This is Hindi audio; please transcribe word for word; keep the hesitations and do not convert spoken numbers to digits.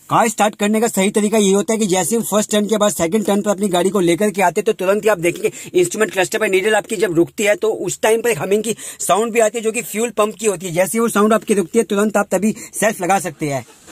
कार स्टार्ट करने का सही तरीका ये होता है कि जैसे हम फर्स्ट टर्न के बाद सेकंड टर्न पर अपनी गाड़ी को लेकर के आते हैं तो तुरंत ही आप देखेंगे इंस्ट्रूमेंट क्लस्टर पर नीडल आपकी जब रुकती है तो उस टाइम पर हमिंग की साउंड भी आती है जो कि फ्यूल पंप की होती है। जैसे वो साउंड आपकी रुकती है तुरंत आप तभी सेल्फ लगा सकते हैं।